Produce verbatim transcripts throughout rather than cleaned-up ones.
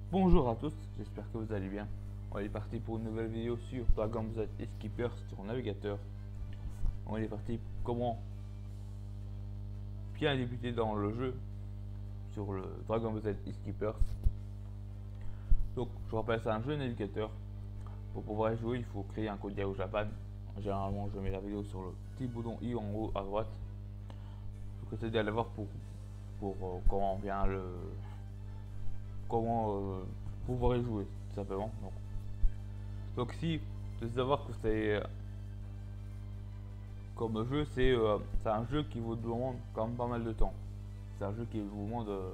Bonjour à tous, j'espère que vous allez bien. On est parti pour une nouvelle vidéo sur Dragon Ball Z Skippers sur navigateur. On est parti comment bien débuter dans le jeu sur le Dragon Ball Z Skippers. Donc je rappelle, c'est un jeu navigateur. Pour pouvoir y jouer, il faut créer un code Yahoo Japan. Généralement je mets la vidéo sur le petit bouton i en haut à droite. Je vous conseille d'aller voir pour, pour euh, comment bien le comment euh, pouvoir y jouer tout simplement. Donc, donc ici, de savoir que c'est comme jeu, c'est euh, un jeu qui vous demande quand même pas mal de temps. C'est un jeu qui vous demande euh,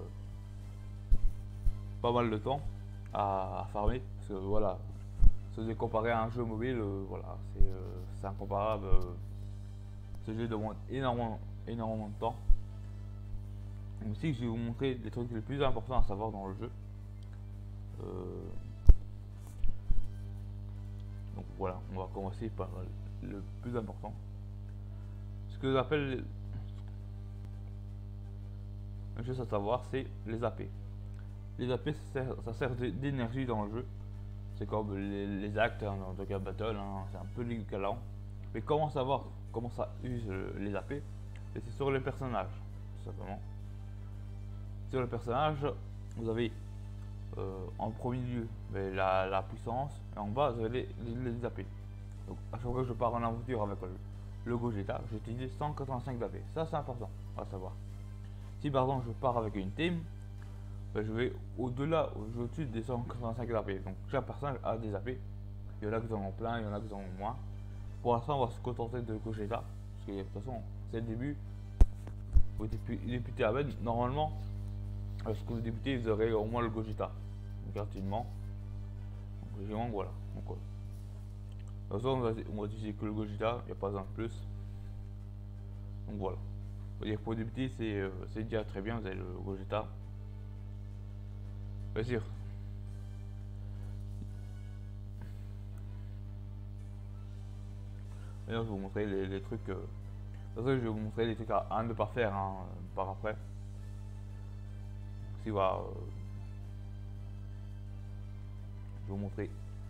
pas mal de temps à, à farmer. Parce que voilà, si vous comparé à un jeu mobile, euh, voilà, c'est euh, incomparable. Euh, ce jeu demande énormément, énormément de temps. Donc aussi, je vais vous montrer les trucs les plus importants à savoir dans le jeu. Euh, donc voilà, on va commencer par le plus important. Ce que j'appelle juste à savoir, c'est les A P. Les A P, ça sert, ça sert d'énergie dans le jeu. C'est comme les, les actes hein, dans Dokkan Battle, hein, c'est un peu l'équivalent. Mais comment savoir comment ça use les A P? C'est sur les personnages, tout simplement. Sur les personnages, vous avez euh, en premier lieu la, la puissance, et en bas, vous avez les, les, les A P. Donc, à chaque fois que je pars en aventure avec le, le Gogeta, j'utilise cent quatre-vingt-cinq d'A P. Ça, c'est important à savoir. Si par exemple je pars avec une team, ben, je vais au-delà, je vais au-dessus des cent quatre-vingt-cinq A P. Donc chaque personnage a des A P. Il y en a qui en ont plein, il y en a qui en ont moins. Pour l'instant, on va se contenter de Gogeta. Parce que de toute façon, c'est le début. Vous débutez à peine. Normalement, lorsque vous débutez, vous aurez au moins le Gogeta. Gratuitement. Donc, donc voilà. Donc, ouais. De toute façon, on va, on va utiliser que le Gogeta, il n'y a pas un de plus. Donc voilà. Dire pour débuter, c'est euh, déjà très bien, vous avez le Gogeta. Bien sûr. Maintenant, je vais vous montrer les, les trucs. Euh... De toute façon, je vais vous montrer les trucs à, à ne pas faire hein, par après. Si voilà. Euh... Je vais vous montrer.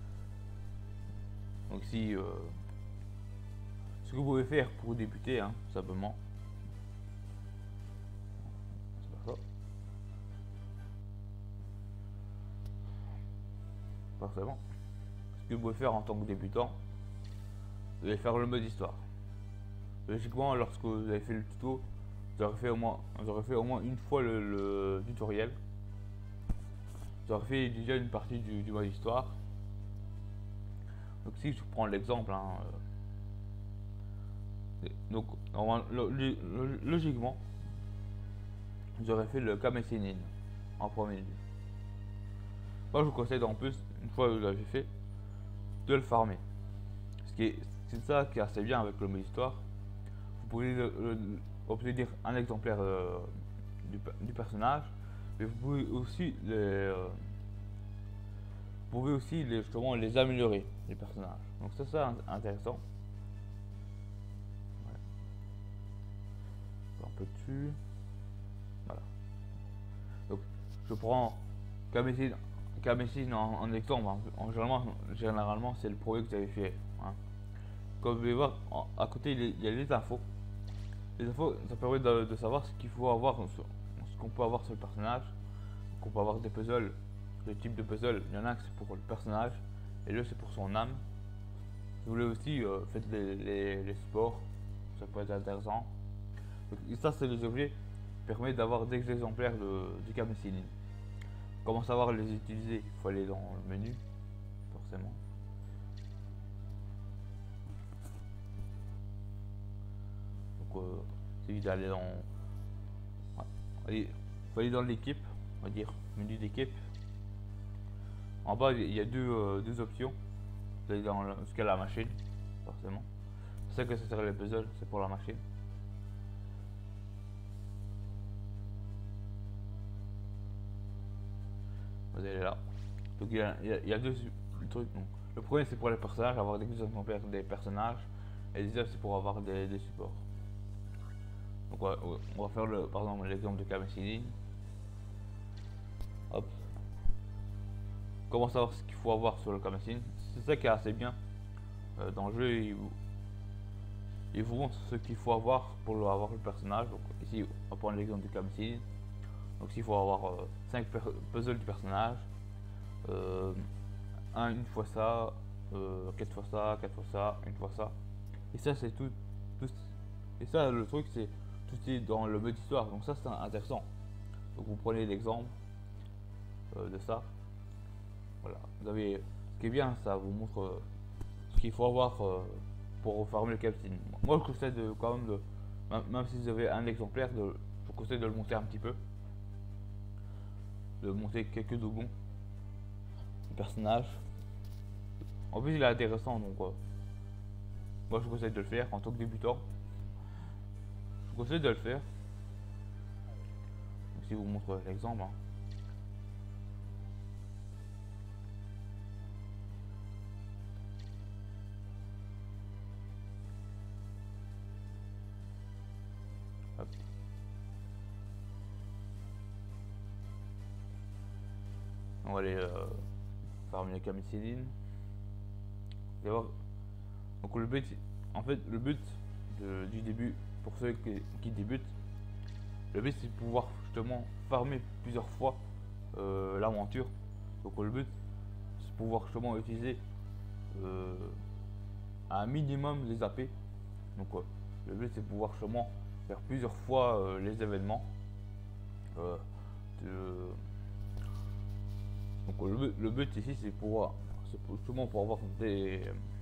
Donc, ici, euh... ce que vous pouvez faire pour débuter, hein, tout simplement. C'est pas ça. Forcément. Ce que vous pouvez faire en tant que débutant, vous allez faire le mode histoire. Logiquement, lorsque vous avez fait le tuto, vous aurez fait au moins, vous aurez fait au moins une fois le, le tutoriel. Vous aurez fait déjà une partie du, du mode histoire. Donc si je prends l'exemple, hein, euh, donc logiquement, vous aurez fait le Kame Sennin en premier lieu. Moi, je vous conseille en plus, une fois que vous l'avez fait, de le farmer. C'est ça qui est assez bien avec le mode histoire. Vous pouvez le, le, obtenir un exemplaire euh, du, du personnage, mais vous pouvez aussi les, euh, vous pouvez aussi les, justement les améliorer, les personnages. Donc ça c'est intéressant. Ouais. Un peu dessus. Voilà. Donc je prends Kame Sennin en, en exemple. En, en généralement, généralement c'est le premier que vous avez fait. Hein. Comme vous pouvez voir, en, à côté il y a les infos. Les infos, ça permet de, de savoir ce qu'il faut avoir, ce qu'on peut avoir sur le personnage. Donc on peut avoir des puzzles, le type de puzzle, il y en a que c'est pour le personnage et l'autre c'est pour son âme. Si vous voulez aussi, euh, faites les, les, les sports, ça peut être intéressant. Donc, et ça c'est les objets qui permettent d'avoir des exemplaires de, du Kame Sennin. Comment savoir les utiliser? Il faut aller dans le menu, forcément. Donc euh, c'est vite d'aller dans... Ouais. Allez, faut aller dans l'équipe, on va dire, menu d'équipe. En bas, il y a deux, euh, deux options. Vous allez dans le, ce qu'est la machine, forcément. C'est ça que ça sert les puzzles, c'est pour la machine. Vous allez là. Donc il y a, il y a, il y a deux trucs. Donc, le premier c'est pour les personnages, avoir des exemplaires des personnages. Et le deuxième c'est pour avoir des, des supports. Donc on va, on va faire le, par exemple l'exemple de Kame Sennin. Hop. comment savoir ce qu'il faut avoir sur le Kamsin. C'est ça qui est assez bien euh, dans le jeu. Il vous, il vous montre ce qu'il faut avoir pour avoir le personnage. Donc ici, on va prendre l'exemple du Kamsin. Donc s'il faut avoir euh, cinq puzzles du personnage, euh, un une fois ça, euh, quatre fois ça, quatre fois ça, une fois ça. Et ça c'est tout, tout. Et ça le truc c'est tout est dans le mode histoire. Donc ça c'est intéressant. Donc vous prenez l'exemple euh, de ça. Voilà. Vous avez. Ce qui est bien, ça vous montre euh, ce qu'il faut avoir euh, pour farmer le Kamsin. Moi je conseille de quand même de. Même si vous avez un exemplaire, de, je vous conseille de le monter un petit peu. De monter quelques doublons du personnage. En plus il est intéressant donc euh, moi je vous conseille de le faire en tant que débutant. Je vous conseille de le faire. Donc, si vous montre l'exemple. Hein. Hop. On va aller euh, farmer le Kamsin. D'abord, donc le but, en fait, le but de, du début pour ceux qui, qui débutent, le but c'est de pouvoir justement farmer plusieurs fois euh, l'aventure. Donc le but c'est de pouvoir justement utiliser euh, un minimum les A P. Donc euh, le but c'est de pouvoir justement faire plusieurs fois euh, les événements. Euh, de, donc le but, le but ici c'est pouvoir, c'est justement pour avoir des,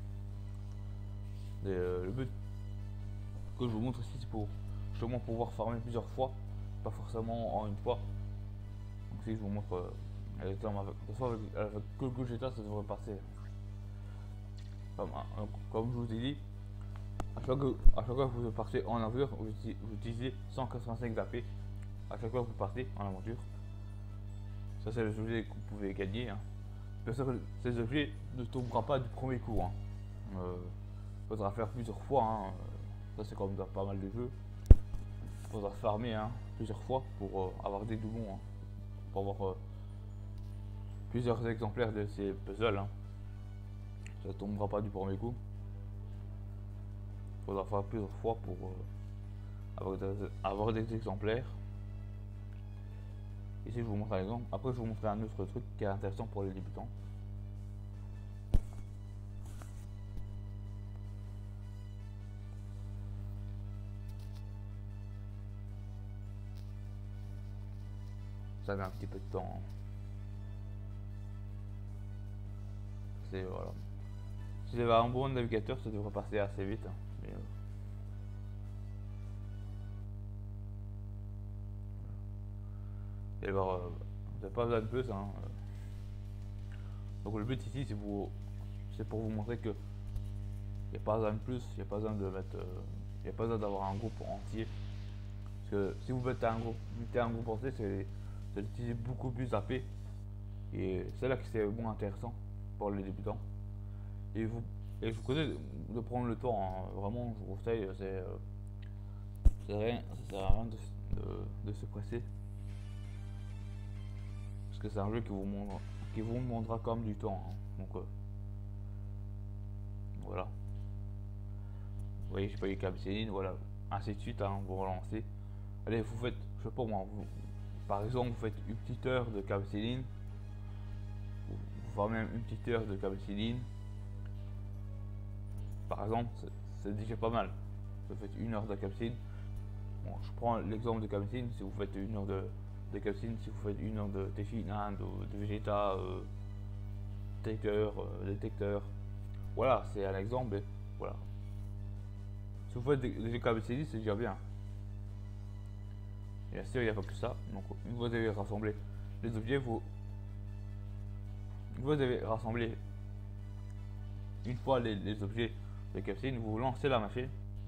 des euh, le but que je vous montre ici c'est pour justement pouvoir farmer plusieurs fois, pas forcément en une fois. Donc si je vous montre euh, avec, avec, avec que le Gogeta ça devrait passer. Comme, hein, comme je vous ai dit, à chaque, à chaque fois que vous partez en aventure, vous, vous utilisez cent quatre-vingt-cinq A P à chaque fois que vous partez en aventure. Ça c'est les objets que vous pouvez gagner. Hein. Bien sûr, ces objets ne tomberont pas du premier coup. Hein. Euh, faudra faire plusieurs fois. Hein. Ça c'est comme dans pas mal de jeux. Faudra farmer hein, plusieurs fois pour euh, avoir des doublons. Hein. Pour avoir euh, plusieurs exemplaires de ces puzzles. Hein. Ça ne tombera pas du premier coup. Faudra faire plusieurs fois pour euh, avoir, des, avoir des exemplaires. Ici je vous montre un exemple. Après je vous montrerai un autre truc qui est intéressant pour les débutants. Ça met un petit peu de temps. C'est voilà. Si vous avez un bon navigateur, ça devrait passer assez vite. Hein. Mais, euh... Et alors, euh, vous n'avez pas besoin de plus. Hein. Donc le but ici, c'est pour, c'est pour vous montrer que il n'y a pas besoin de plus, il n'y a pas besoin de mettre, euh, il n'y a pas besoin d'avoir un groupe entier. Parce que si vous mettez un groupe, mettez un groupe entier, c'est d'utiliser beaucoup plus A P. Et c'est là que c'est bon intéressant pour les débutants. Et vous, et je vous conseille de prendre le temps. Hein. Vraiment, je vous conseille, c'est, euh, c'est rien, ça sert à rien de, de, de se presser. Parce que c'est un jeu qui vous montre, qui vous demandera quand même du temps. Hein. Donc euh, voilà. Vous voyez, j'ai pas eu Kamsin, voilà. Ainsi de suite, hein, vous relancez. Allez, vous faites, je sais pas moi, vous, par exemple, vous faites une petite heure de Kamsin. Vous, vous faites même une petite heure de Kamsin. Par exemple, c'est déjà pas mal. Vous faites une heure de Kamsin. Bon, je prends l'exemple de Kamsin. Si vous faites une heure de, de Kamsin, si vous faites une heure de Tefina, de, de Vegeta, euh, détecteur, euh, détecteur. Voilà, c'est un exemple. Et voilà. Si vous faites des, des Kamsin, c'est déjà bien. Et bien sûr, il n'y a pas que ça. Donc, une fois que vous avez rassemblé les objets, vous, une fois que vous avez rassemblé une fois les, les objets de Kamsin, vous lancez la machine.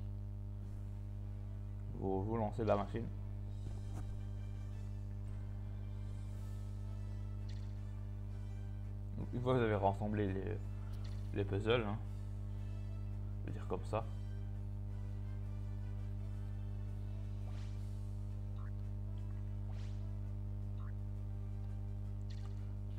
Vous, vous lancez la machine. Donc, une fois que vous avez rassemblé les, les puzzles, hein, je veux dire comme ça.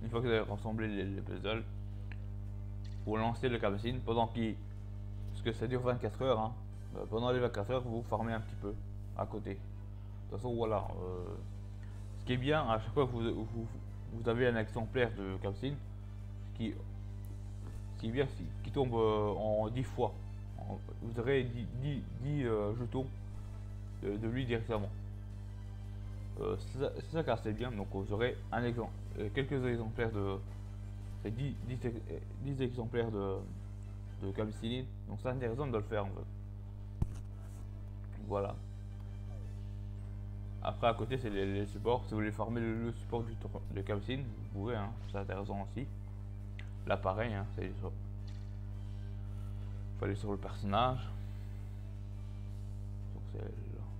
une fois que vous avez rassemblé les, les puzzles, vous lancez le cabsine pendant qu'il, parce que ça dure vingt-quatre heures, hein, euh, pendant les vingt-quatre heures vous farmez un petit peu à côté. De toute façon voilà, euh, ce qui est bien, à chaque fois que vous, vous, vous avez un exemplaire de cabsine, ce qui, ce qui est bien, qui tombe euh, en dix fois, en, vous aurez dix, dix, dix euh, jetons de, de lui directement. Euh, c'est ça, ça qui est assez bien, donc vous aurez un exemple, euh, quelques exemplaires de dix, dix, dix exemplaires de, de cabsine, donc c'est intéressant de le faire en fait. Voilà. Après à côté c'est les, les supports, si vous voulez farmer le, le support du de cabsine, vous pouvez, hein, c'est intéressant aussi. Là pareil, hein, c'est il faut aller sur le personnage. Donc c'est là.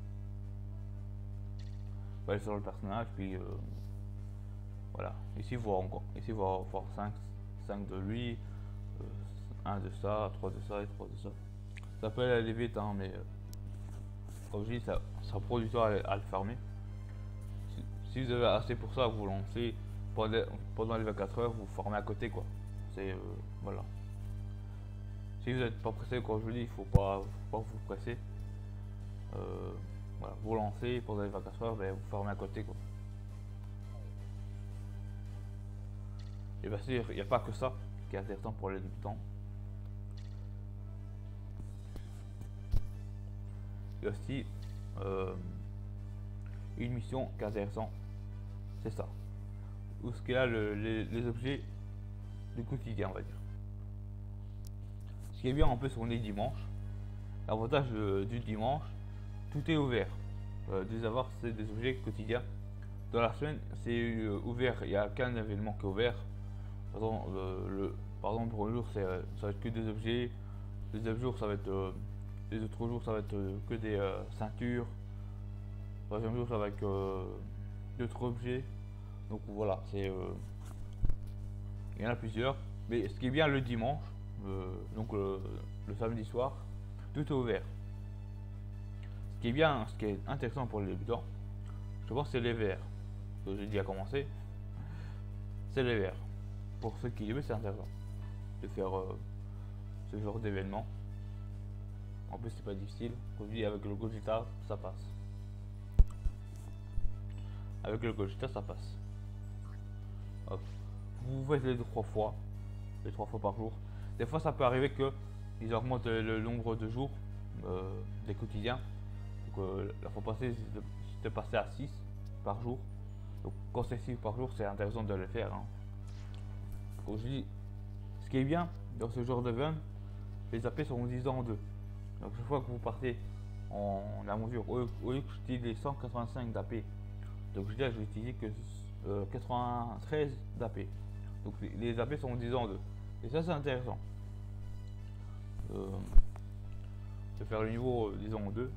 Faut aller sur le personnage puis euh, voilà, ici voir encore, ici voir voir cinq, cinq de lui, euh, un de ça, trois de ça et trois de ça. Ça peut aller vite, hein, mais euh, comme je dis, ça, ça prend du temps à, à le farmer. Si, si vous avez assez pour ça, vous lancez pendant, pendant les vingt-quatre heures, vous formez à côté quoi. C'est euh, voilà. Si vous n'êtes pas pressé, quand je vous dis, il faut pas, faut pas vous presser. Euh, voilà, vous lancez pendant les vingt-quatre heures, ben, vous formez à côté quoi. Et bien sûr, il n'y a pas que ça qui est intéressant pour les débutants. Il y a aussi euh, une mission qui est intéressante, c'est ça. Où ce qu'il y a le, les, les objets du quotidien, on va dire. Ce qui est bien en plus, on est dimanche. L'avantage euh, du dimanche, tout est ouvert. Euh, des avoirs, c'est des objets quotidiens. Dans la semaine, c'est euh, ouvert, il n'y a qu'un événement qui est ouvert. Par exemple, euh, le, par exemple pour un jour, c'est, ça va être que des objets. Les deuxième jour, ça va être. Euh, les autres jours, ça va être euh, que des euh, ceintures. Le troisième jour, ça va être euh, d'autres objets. Donc voilà, c'est. Euh, il y en a plusieurs. Mais ce qui est bien le dimanche, euh, donc euh, le samedi soir, tout est ouvert. Ce qui est bien, ce qui est intéressant pour les débutants, je pense c'est les verts. Que j'ai dit à commencer, c'est les verts. Pour ceux qui aiment, c'est intéressant de faire euh, ce genre d'événement. En plus, c'est pas difficile. Comme je dis, avec le Gogeta, ça passe. Avec le Gogeta, ça passe. Hop. Vous faites les trois fois, les trois fois par jour. Des fois, ça peut arriver que ils augmentent le nombre de jours euh, des quotidiens. Donc, euh, la fois passée, j'étais passé à six par jour. Donc, quand c'est six par jour, c'est intéressant de le faire. Hein. Comme je dis, ce qui est bien dans ce genre d'event, les A P sont divisés en deux. Donc, chaque fois que vous partez en aventure, au lieu que j'utilise cent quatre-vingt-cinq d'A P, donc je dis, je vais utiliser que euh, quatre-vingt-treize d'A P. Donc, les, les A P sont divisés en deux. Et ça, c'est intéressant. Euh, de faire le niveau, euh, disons, en deux.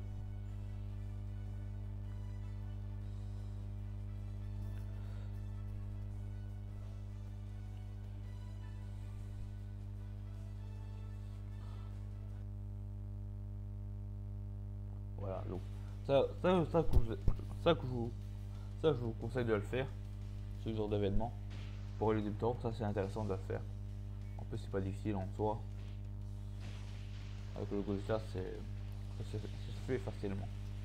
Voilà, donc ça, ça, ça, que je, ça, que je vous, ça, je vous conseille de le faire, ce genre d'événement. Pour les débutants, ça c'est intéressant de le faire. En plus, c'est pas difficile en soi. Avec le Gogeta, c'est, ça se fait facilement.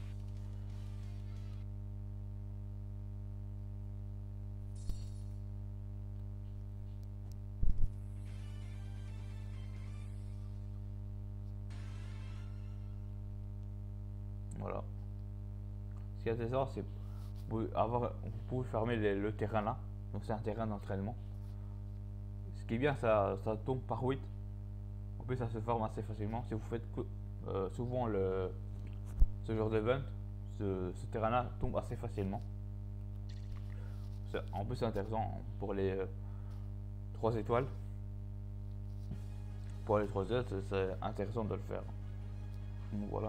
Voilà. Ce qui est intéressant, c'est vous pouvez avoir, vous pouvez fermer les, le terrain là. Donc c'est un terrain d'entraînement. Ce qui est bien, ça, ça tombe par huit. En plus, ça se forme assez facilement. Si vous faites euh, souvent le, ce genre d'event, ce, ce terrain là tombe assez facilement. En plus, c'est intéressant pour les euh, trois étoiles. Pour les trois étoiles, c'est intéressant de le faire. Donc voilà.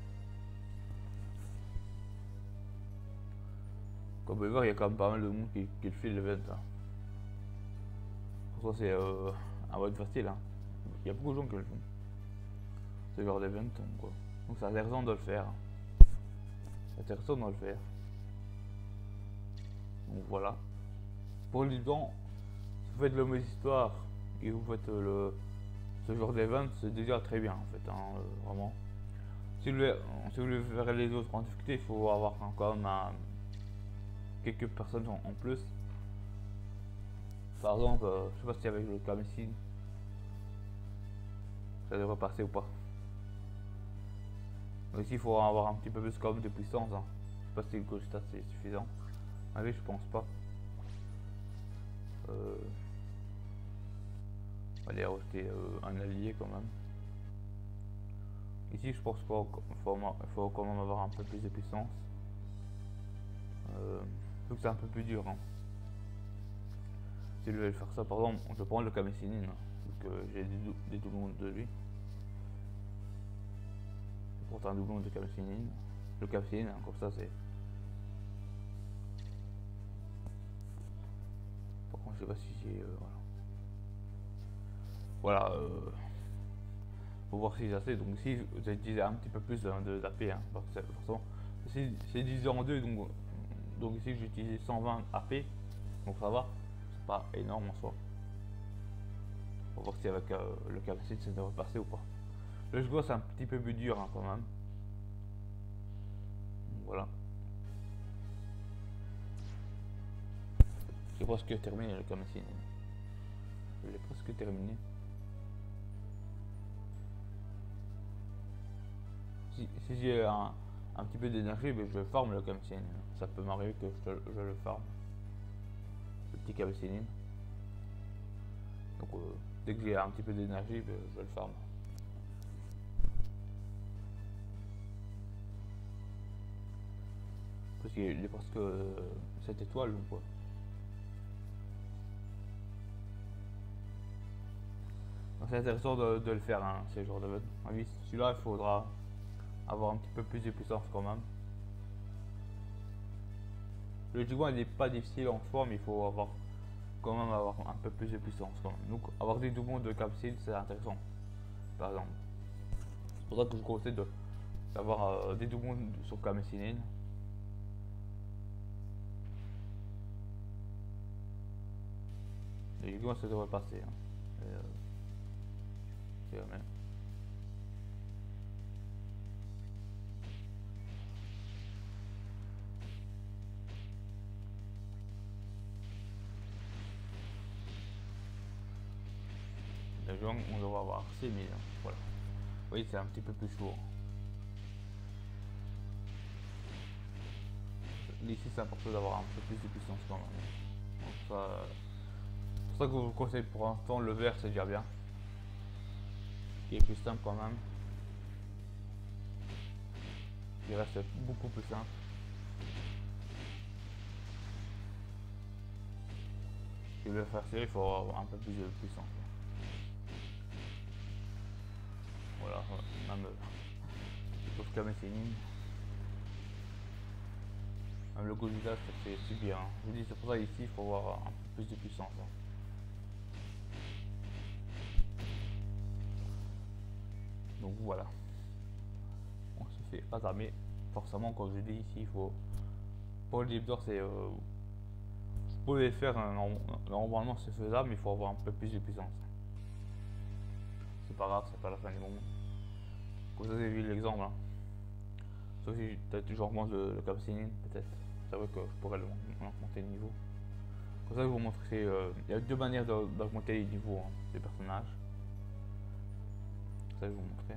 Comme vous pouvez voir, il y a quand même pas mal de monde qui, qui le fait l'event. Hein. Pour ça, c'est euh, un mode facile. Hein. Il y a beaucoup de gens qui le font. Ce genre d'event. Donc, donc c'est intéressant de le faire. C'est intéressant de le faire. Donc voilà. Pour les débutants, vous faites le mode histoire et vous faites euh, le, ce genre d'événement, c'est déjà très bien en fait, hein, euh, vraiment. Si vous, voulez, si vous voulez faire les autres en difficulté, il faut avoir encore un, quelques personnes en, en plus. Par exemple, euh, je sais pas si avec le Kamessine, ça devrait passer ou pas. Mais ici, il faut avoir un petit peu plus comme de puissance. Hein. Je sais pas si le Gogeta c'est suffisant. Allez, je pense pas. Euh... On va aller rajouter euh, un allié quand même. Ici, je pense qu'il faut, faut, faut quand même avoir un peu plus de puissance. Euh, faut que c'est un peu plus dur. Hein. Si je vais faire ça, par exemple, je prends le Kamessine, hein, vu que j'ai des, dou des doublons de lui. Je prends un doublon de Kamessine. Le Kamessine, hein, comme ça, c'est. Par contre, je sais pas si j'ai. Euh, voilà. Voilà. Euh, faut voir si j'ai assez. Donc, ici, j'ai utilisé un petit peu plus hein, de d'A P. Hein, parce que forcément, c'est divisé en deux. Donc, donc ici, j'ai utilisé cent vingt A P. Donc, ça va. C'est pas énorme en soi. On va voir si avec euh, le Kamessine, ça devrait passer ou pas. Le jeu c'est un petit peu plus dur hein, quand même. Voilà. J'ai presque terminé le Kamessine. Je l'ai presque terminé. Si, si j'ai un, un petit peu d'énergie, ben je farm le Kamessine. Ça peut m'arriver que je, je le farm. Le petit Kamessine. Donc euh, dès que j'ai un petit peu d'énergie, ben, je le farm. Parce qu'il est presque euh, cette étoile ou quoi. C'est intéressant de, de le faire, hein, ces genres de mode. Oui, celui-là, il faudra avoir un petit peu plus de puissance quand même. Le Logiquement, il n'est pas difficile en soi, mais il faut avoir quand même avoir un peu plus de puissance quand même. Donc, avoir des doublons de Kamessine, c'est intéressant. Par exemple. C'est pour ça que je vous conseille d'avoir euh, des doublons sur Kamessine. Et du coup, ça devrait passer. Hein. Et, euh, jamais. Le jeu, on devrait avoir six mille. Hein. Voilà. Vous voyez, c'est un petit peu plus chaud. Ici, c'est important d'avoir un peu plus de puissance quand même. Donc, ça, c'est pour ça que je vous conseille pour l'instant le vert, c'est déjà bien. Il est plus simple quand même. Il reste beaucoup plus simple. Si vous voulez faire série, il faut avoir un peu plus de puissance. Voilà, même sauf Kamessine. Même le Gogeta, c'est super. Hein. Je vous dis, c'est pour ça ici, il faut avoir un peu plus de puissance. Hein. Donc voilà. On se fait rasamer. Forcément, comme je dis ici, il faut. Pour le Diptor, c'est. Euh, vous pouvez faire un, normalement, c'est faisable, mais il faut avoir un peu plus de puissance. C'est pas grave, c'est pas la fin du monde. Comme ça, vous avez vu l'exemple. Hein. Sauf si tu as toujours moins de, de Kamessine, peut-être. C'est vrai que je pourrais augmenter le niveau. Comme ça, je vous montrer. Euh, il y a deux manières d'augmenter les niveaux hein, des personnages. Ça, je vais vous montrer.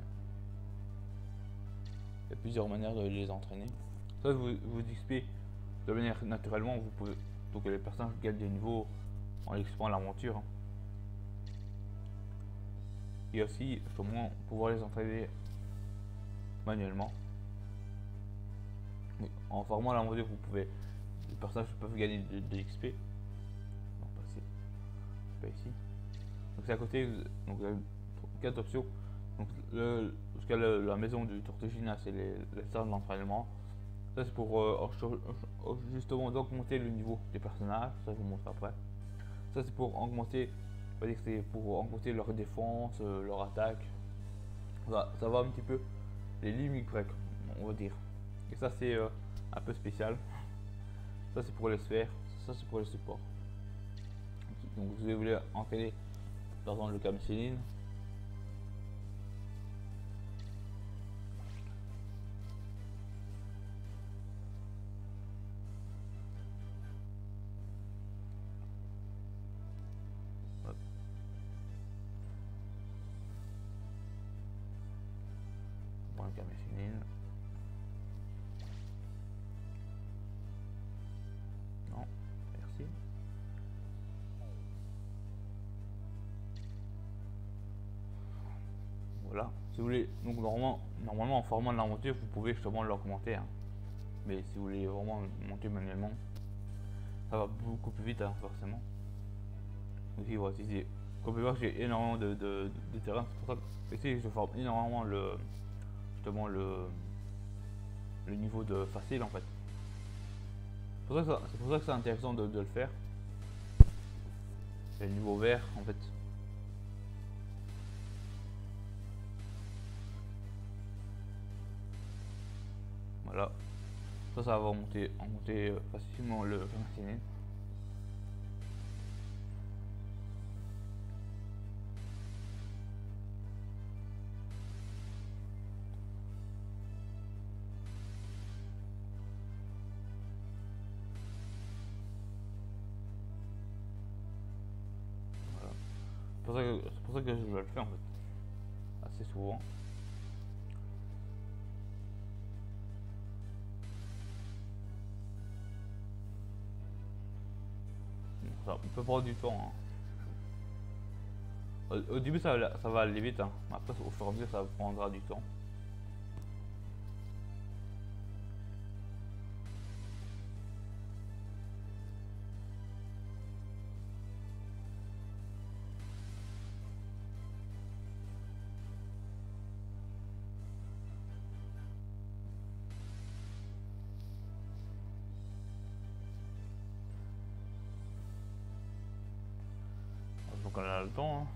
Il y a plusieurs manières de les entraîner. Ça, vous, vous X P de manière naturellement. Vous pouvez donc les personnages gagnent des niveaux en explorant l'aventure. Hein. Et aussi, comment pouvoir les entraîner manuellement. En formant l'aventure, vous pouvez, les personnages peuvent gagner de, de l'X P. Non, pas ici. Pas ici. Donc c'est à côté, donc il y a quatre options. Donc le, jusqu'à la maison du Tortugina, c'est les, les salles d'entraînement. Ça c'est pour euh, justement augmenter le niveau des personnages. Ça je vous montre après. Ça c'est pour augmenter, on va dire que c'est pour augmenter leur défense, euh, leur attaque. Ça, ça va un petit peu les limites break, on va dire. Et ça c'est euh, un peu spécial. Ça c'est pour les sphères, ça c'est pour les supports. Donc vous voulez entraîner par exemple le Kamsilin. Bon, le Kamsilin. Non, merci. Voilà, si vous voulez, donc normalement, normalement en formant de la montée, vous pouvez justement l'augmenter. Hein. Mais si vous voulez vraiment monter manuellement, ça va beaucoup plus vite, hein, forcément. Ici, voilà, ici, comme vous pouvez voir, j'ai énormément de, de, de terrain. C'est pour ça que ici, je forme énormément le, justement le, le niveau de facile en fait. C'est pour ça que c'est pour ça que c'est intéressant de, de le faire. C'est le niveau vert en fait. Voilà, ça, ça va remonter, remonter facilement le Kamsilin. Voilà, c'est pour ça que c'est pour ça que je dois le faire en fait, assez souvent. Ça peut prendre du temps. Hein. Au, au début, ça, ça va aller vite. Hein. Après, au fur et à mesure, ça prendra du temps. Donc, on a le temps. Hein.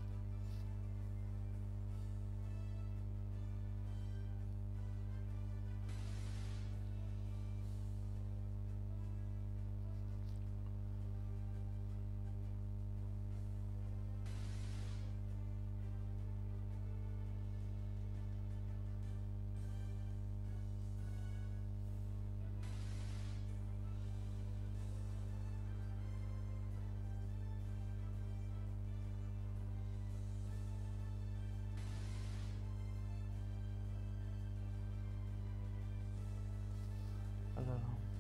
Alors.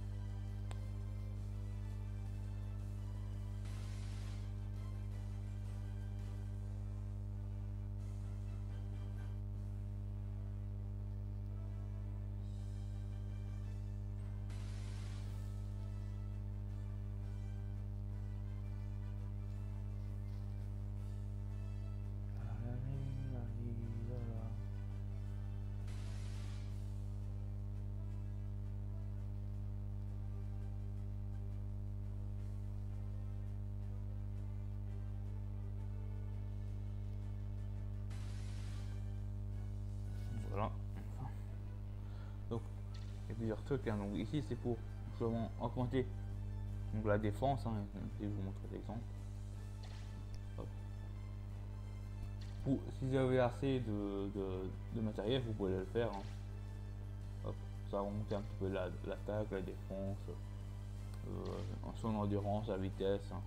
Voilà. Donc, il y a plusieurs trucs. Hein. Donc, ici, c'est pour justement augmenter donc, la défense. Hein. Je vais vous montrer l'exemple. Pour, si vous avez assez de, de, de matériel, vous pouvez le faire. Hein. Hop, ça va remonter un petit peu l'attaque, la, la défense, euh, son endurance, la vitesse. Hein.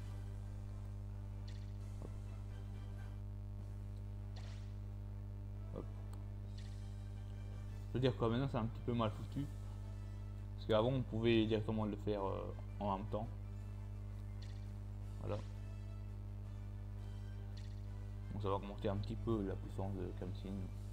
Je veux dire que maintenant c'est un petit peu mal foutu. Parce qu'avant on pouvait directement le faire euh, en même temps. Voilà. Donc ça va remonter un petit peu la puissance de Kamsilin.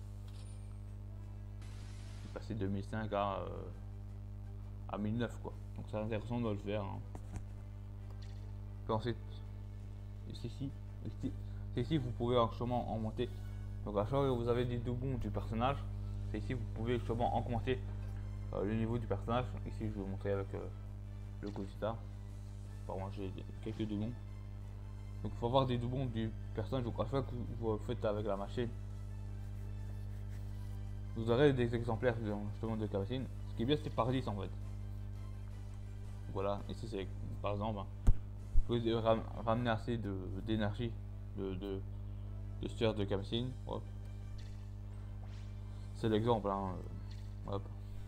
C'est passé de mille cinq à, euh, à mille neuf quoi. Donc c'est intéressant de le faire. Hein. Puis ensuite, ici, ici, ici vous pouvez justement en monter. Donc à chaque fois que vous avez des doublons du personnage, c'est ici vous pouvez justement augmenter euh, le niveau du personnage. Ici je vais vous montrer avec euh, le Gogeta. Par moi j'ai quelques doublons. Donc il faut avoir des doublons du personnage. Donc à chaque fois que vous faites avec la machine, vous aurez des exemplaires justement de Kamsilin. Ce qui est bien c'est par dix en fait. Voilà, ici c'est par exemple, hein, faut ram ramener assez de d'énergie de, de, de sphères de calcine. C'est l'exemple, hein. Hop.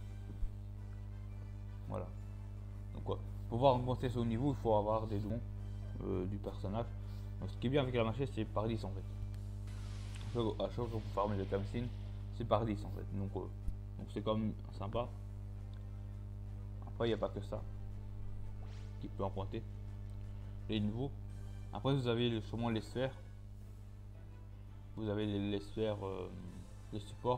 Voilà. Donc quoi, pour pouvoir augmenter son niveau, il faut avoir des dons euh, du personnage. Donc ce qui est bien avec la machette, c'est par dix en fait. À chaque fois que vous farmez le calcine, c'est par dix en fait. Donc euh, donc c'est quand même sympa. Après il n'y a pas que ça qui peut augmenter les niveaux. Après vous avez sûrement les sphères. Vous avez les, les sphères euh, de support.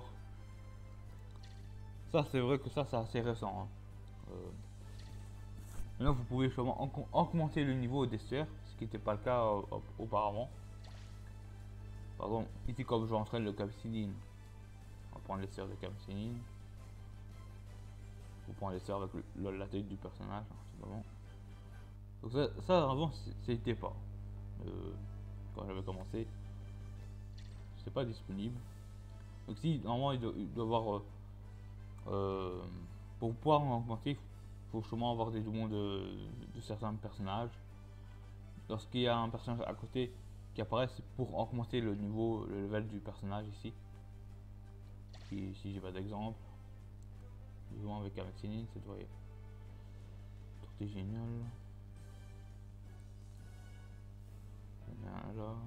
Ça c'est vrai que ça c'est assez récent. Hein. Euh, maintenant vous pouvez sûrement augmenter le niveau des sphères, ce qui n'était pas le cas euh, auparavant. Par exemple, ici comme j'entraîne le calcinine, on va prendre les sphères de calcinine. On prend les sphères avec le, la tête du personnage, hein, donc ça, ça avant c'était pas. Euh, quand j'avais commencé, c'est pas disponible. Donc si normalement il doit, il doit avoir euh, euh, pour pouvoir en augmenter, il faut sûrement avoir des démons de, de certains personnages. Lorsqu'il y a un personnage à côté qui apparaît, c'est pour augmenter le niveau, le level du personnage ici. Et si j'ai pas d'exemple, jouant avec Amexinine, c'est doit être génial. Là,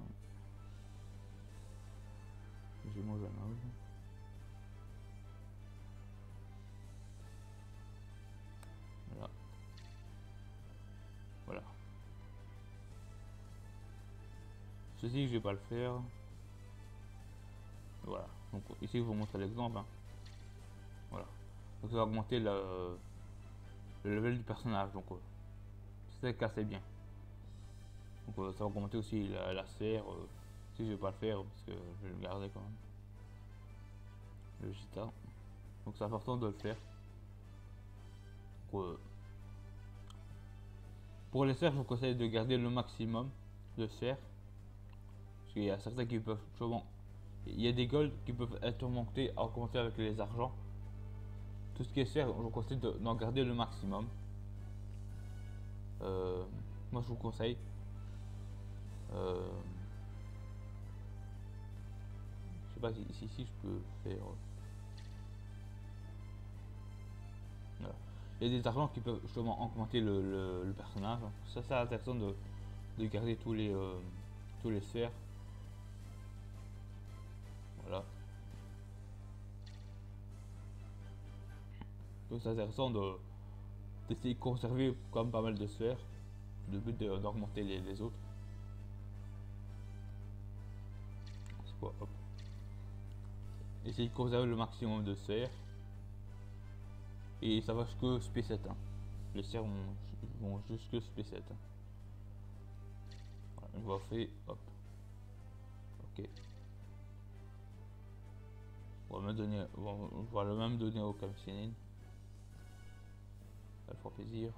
j'ai mon jeune âge. Voilà. Voilà. Ceci, je vais pas le faire. Voilà. Donc ici, je vous montre l'exemple. Hein. Voilà. Donc ça va augmenter le, le level du personnage. Donc c'est assez bien. Donc euh, ça va augmenter aussi la, la sphère. Euh, si je vais pas le faire parce que je vais le garder quand même. Le Gita. Donc c'est important de le faire. Donc, euh, pour les sphères, je vous conseille de garder le maximum de sphères. Parce qu'il y a certains qui peuvent sûrement. Il y a des golds qui peuvent être montés à augmenter avec les argents. Tout ce qui est sphère, je vous conseille d'en garder le maximum. Euh, moi je vous conseille. Euh, je sais pas si ici si, si je peux faire. Voilà. Il y a des argents qui peuvent justement augmenter le, le, le personnage. Ça c'est intéressant de, de garder tous les euh, tous les sphères. Voilà. Donc c'est intéressant de d'essayer de conserver quand même pas mal de sphères. Le but d'augmenter les, les autres. C'est quoi? Hop. Essayer de conserver le maximum de sphères. Et ça va jusqu'au S P sept. Hein. Les sphères vont, vont jusqu'au S P sept. Hein. Voilà, une fois fait, hop. Ok. On va, me donner, on va le même donner au Kamsinin. Ça le fera plaisir.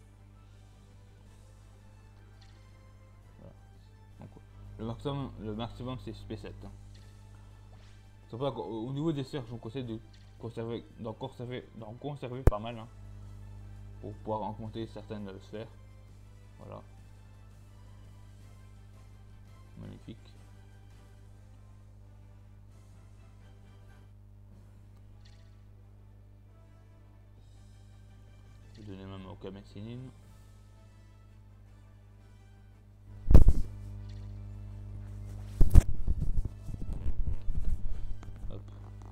Voilà. Donc, le maximum, le maximum c'est S P sept. Hein. C'est pour ça qu'au niveau des sphères, je vous conseille de conserver, d'en conserver, d'en conserver pas mal. Hein, pour pouvoir augmenter certaines sphères. Voilà. Magnifique. Je vais donner même au Kamexinine. Hop.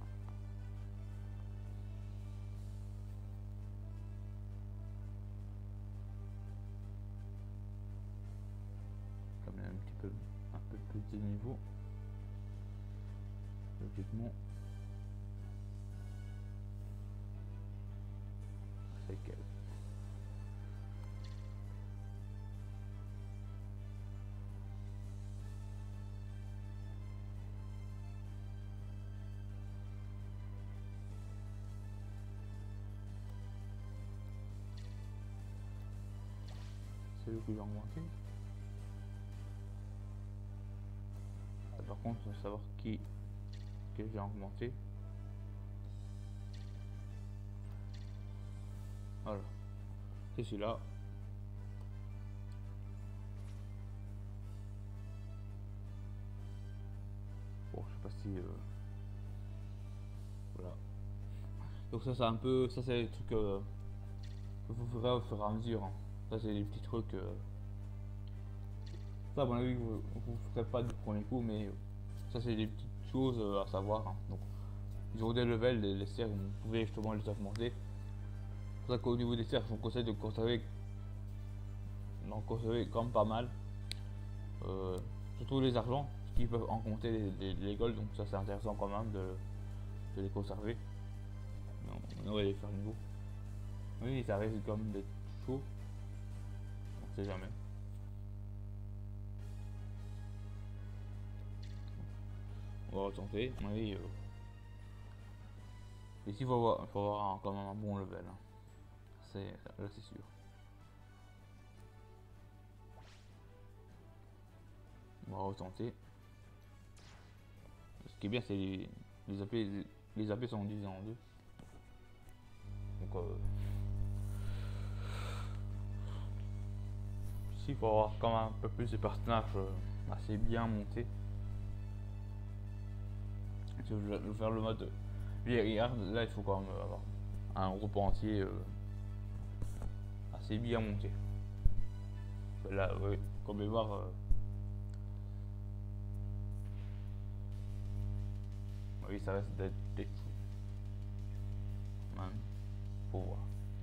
Comme un petit peu, un peu plus de niveau. Logiquement. C'est quel? C'est le que j'ai augmenté. Ah, par contre, il faut savoir qui que j'ai augmenté. Voilà. C'est celui-là. pas si... Euh... Voilà. Donc ça c'est un peu... Ça c'est les trucs euh, que vous ferez au fur et à mesure. Hein. Ça c'est les petits trucs... Euh... Ça à mon avis vous ne ferez pas du premier coup, mais ça c'est des petites choses euh, à savoir. Hein. Donc ils ont des levels, les, les cerfs, vous pouvez justement les augmenter. C'est pour ça qu'au niveau des cerfs, je vous conseille de conserver, d'en conserver quand même pas mal. Euh, surtout les argents, qui peuvent en compter les, les, les golds, donc ça c'est intéressant quand même de, de les conserver. On, on va les faire niveau. Oui, ça risque quand même d'être chaud. On sait jamais. On va tenter. Oui, euh. Ici, il faut avoir, faut avoir un, quand même un bon level. Hein. C'est, là, c'est sûr. On va retenter. Ce qui est bien, c'est les, les A P. Les, les A P sont divisés en deux. Donc, euh, ici, il faut avoir quand même un peu plus de personnages euh, assez bien montés. Je vais faire le mode vieillard. Là, il faut quand même avoir un groupe entier euh, assez bien monté. Là, oui, comme vous voir. Euh, oui, ça reste d'être fou. Même, faut voir.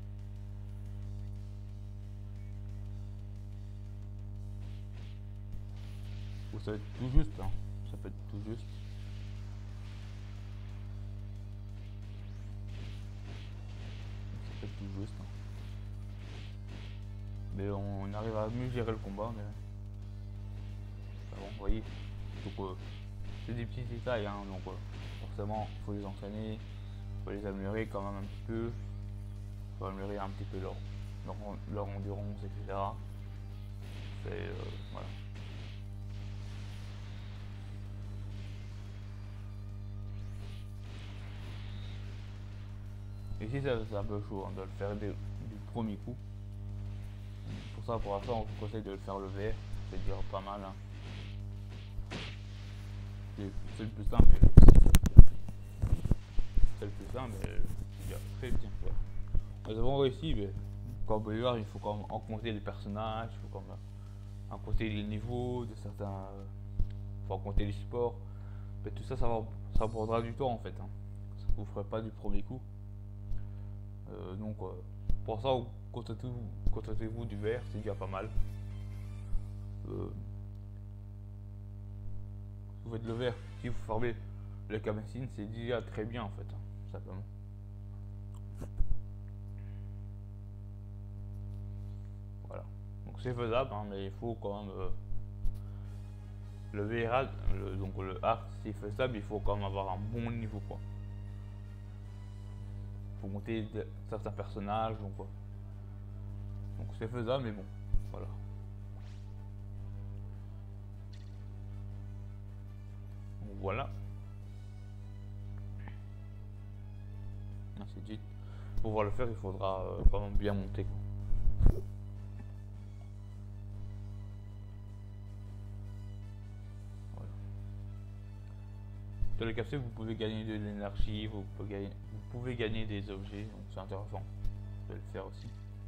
Ou ça va être tout juste, hein. Ça peut être tout juste. Ça peut être tout juste. Hein. Mais on arrive à mieux gérer le combat. Mais... Enfin bon, vous voyez. Donc, euh, c'est des petits détails, hein, donc euh, forcément, il faut les entraîner, il faut les améliorer quand même un petit peu. Il faut améliorer un petit peu leur, leur, leur endurance, et cetera. C'est euh, voilà. Ici, c'est un peu chaud hein, de le faire des, du premier coup. Pour ça, pour l'instant, on vous conseille de le faire le vert. C'est déjà pas mal. Hein. C'est le plus simple, mais c'est le plus simple, mais c'est déjà très bien. Ouais. Nous avons réussi, mais comme vous pouvez voir, il faut quand même en compter les personnages, il faut quand même en compter les niveaux de certains. Il faut en compter les supports. Mais tout ça, ça, va, ça prendra du temps en fait. Hein. Ça ne vous ferait pas du premier coup. Euh, donc, euh, pour ça, contentez-vous du vert, c'est déjà pas mal. Euh, vous faites le vert, si vous formez le Kamessine, c'est déjà très bien en fait, hein, simplement. Voilà, donc c'est faisable, hein, mais il faut quand même euh, le V R A, le, donc le art, c'est faisable, il faut quand même avoir un bon niveau quoi. Faut monter de, certains personnages, donc quoi. Donc c'est faisable, mais bon, voilà. Donc voilà. Ainsi de suite. Pour pouvoir le faire, il faudra euh, quand même bien monter quoi. Voilà. Dans les cafés, vous pouvez gagner de l'énergie, vous, vous pouvez gagner des objets, donc c'est intéressant de le faire aussi.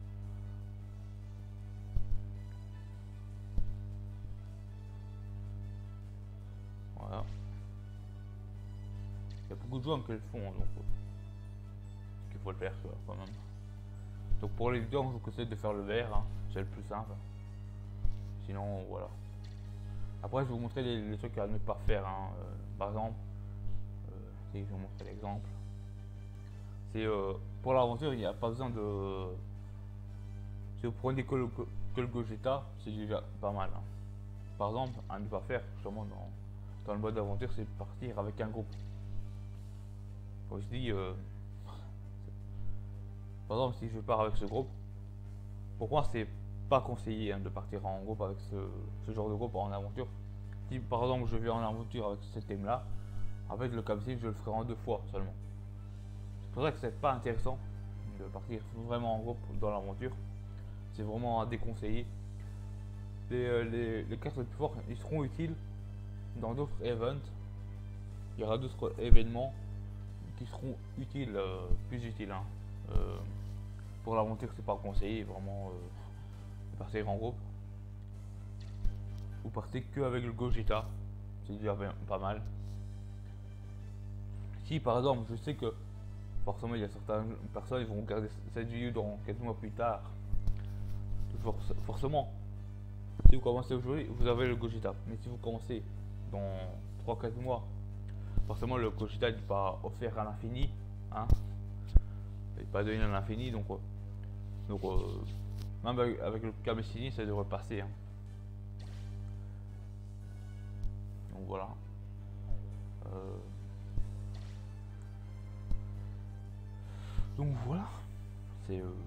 Voilà. Il y a beaucoup de joueurs qui le font, donc il faut le faire quand même. Donc pour les vidéos, je vous conseille de faire le vert, hein, c'est le plus simple. Sinon, voilà. Après, je vais vous montrer les, les trucs à ne pas faire. Hein. Euh, par exemple, euh, si je vais vous montrer l'exemple. C'est euh, pour l'aventure, il n'y a pas besoin de. Si vous prenez que le, que le Gogeta, c'est déjà pas mal. Hein. Par exemple, à ne pas faire, justement dans, dans le mode d'aventure, c'est partir avec un groupe. Quand je dis, euh, par exemple, si je pars avec ce groupe, pour moi, c'est pas conseillé hein, de partir en groupe avec ce, ce genre de groupe en aventure. Si par exemple, je vais en aventure avec ce thème-là, en fait, le Kamessine, je le ferai en deux fois seulement. C'est pour ça que c'est pas intéressant de partir vraiment en groupe dans l'aventure. C'est vraiment à déconseiller. Les, euh, les, les cartes les plus fortes, ils seront utiles dans d'autres events. il y aura d'autres événements qui seront utiles, euh, plus utiles. Hein. Euh, pour l'aventure, c'est pas conseillé vraiment euh, de partir en groupe. Vous partez que avec le Gogeta, c'est déjà bien, pas mal. Si par exemple, je sais que forcément il y a certaines personnes qui vont regarder cette vidéo dans quelques mois plus tard. Forcément, si vous commencez aujourd'hui, vous avez le Gogeta. Mais si vous commencez dans trois quatre mois, forcément le Gogeta n'est pas offert à l'infini. Hein, il n'est pas donné à l'infini. Donc, euh, donc euh, même avec, avec le Kamessini, ça devrait passer. Hein. Donc voilà. Euh, donc voilà. C'est. Euh,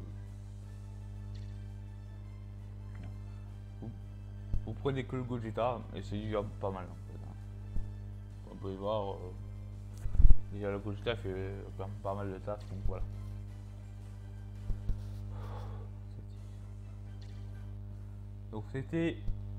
Vous prenez que le Gogeta et c'est déjà pas mal en fait. Hein. On peut y voir. Euh, déjà le Gogeta fait quand même pas mal de taf, donc voilà. Donc c'était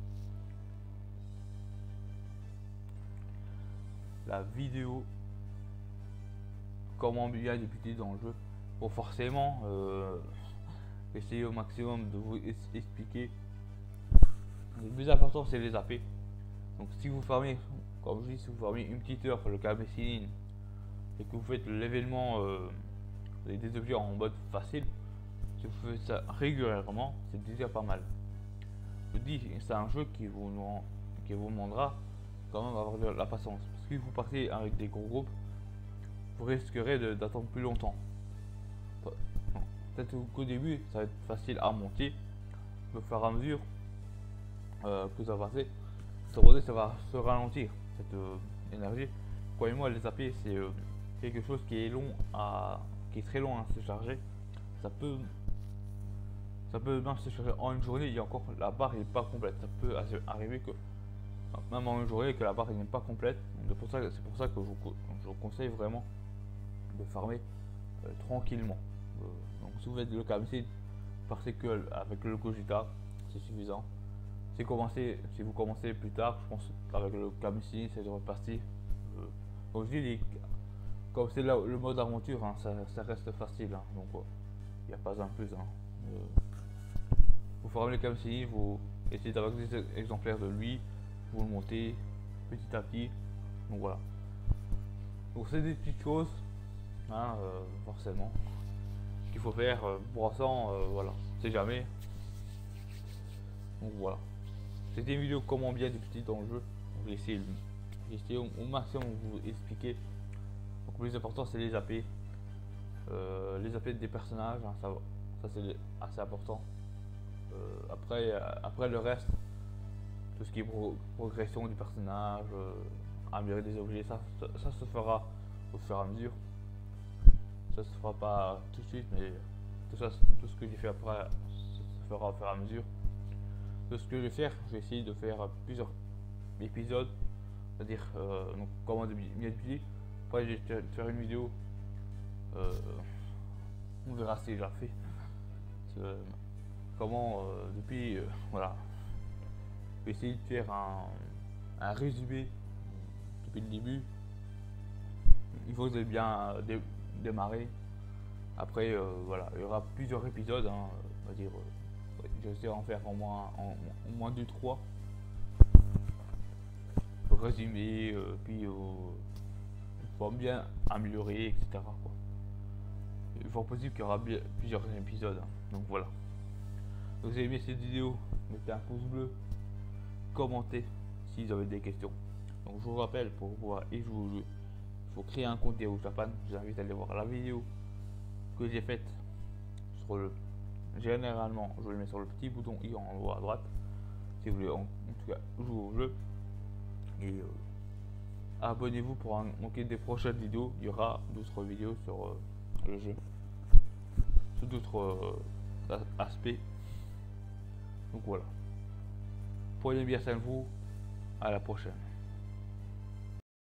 la vidéo comment bien débuter dans le jeu. Bon forcément euh, essayez au maximum de vous expliquer. Le plus important c'est les A P. Donc si vous farmez, comme je dis, si vous farmez une petite heure pour le Kamessini et que vous faites l'événement euh, des objets en mode facile, si vous faites ça régulièrement, c'est déjà pas mal. Je vous dis, c'est un jeu qui vous, qui vous demandera quand même avoir de la patience. Parce que si vous partez avec des gros groupes, vous risquerez d'attendre plus longtemps. Peut-être qu'au début ça va être facile à monter, au fur et à mesure Euh, que ça va passer, ça va se ralentir cette euh, énergie. Croyez-moi, les A P c'est euh, quelque chose qui est long à, qui est très long à se charger. Ça peut, ça peut même se charger en une journée. Il y a encore la barre n'est pas complète. Ça peut arriver que même en une journée que la barre n'est pas complète. C'est pour ça, c'est pour ça que je vous, je vous conseille vraiment de farmer euh, tranquillement. Euh, donc si vous êtes le Kamessini, partez que avec le Gogeta, c'est suffisant. Si, commencez, si vous commencez plus tard, je pense qu'avec le Kamessini, c'est de repartir. Euh, comme je dis, comme c'est le mode aventure, hein, ça, ça reste facile. Hein, donc il n'y a pas un plus. Hein. Euh, vous formez le Kamessini, vous essayez d'avoir des exemplaires de lui, vous le montez petit à petit. Donc voilà. Donc c'est des petites choses, hein, euh, forcément, qu'il faut faire. Euh, brossant, euh, voilà, c'est jamais. Donc voilà. C'était une vidéo comment bien débuter dans le jeu. J'ai essayé, essayé au, au maximum de vous expliquer. Donc le plus important c'est les A P. Euh, les A P des personnages, hein, ça, ça c'est assez important. Euh, après, euh, après le reste, tout ce qui est pro progression du personnage, euh, améliorer des objets, ça, ça, ça se fera au fur et à mesure. Ça se fera pas tout de suite, mais tout, ça, tout ce que j'ai fait après, ça se fera au fur et à mesure. De ce que je vais faire, je vais essayer de faire plusieurs épisodes, c'est-à-dire euh, donc comment bien débuter. Après, je vais faire une vidéo. Euh, on verra si j'ai fait. Euh, comment euh, depuis euh, voilà. Je vais essayer de faire un, un résumé depuis le début. Il faut que vous ayez bien dé démarré. Après, euh, voilà, il y aura plusieurs épisodes. Hein, on va dire. Euh, J'essaie d'en faire au moins, en, au moins deux trois résumé, euh, puis euh, pour bien améliorer, et cetera quoi. Il est fort possible qu'il y aura bien, plusieurs épisodes. Hein. Donc voilà. Donc, si vous avez aimé cette vidéo, mettez un pouce bleu, commentez si vous avez des questions. Donc je vous rappelle, pour pouvoir y jouer au jeu, il faut créer un compte Yahoo Japan. Je vous invite à aller voir la vidéo que j'ai faite sur le. Généralement, je le mets sur le petit bouton i en haut à droite. Si vous voulez en, en tout cas jouer au jeu. Et euh, abonnez-vous pour en manquer des prochaines vidéos. Il y aura d'autres vidéos sur euh, le jeu, sur d'autres euh, aspects. Donc voilà. Prenez bien soin de vous. À la prochaine.